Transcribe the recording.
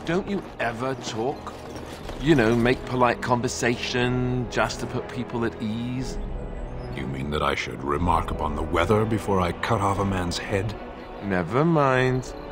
Don't you ever talk? You know, make polite conversation just to put people at ease? You mean that I should remark upon the weather before I cut off a man's head? Never mind.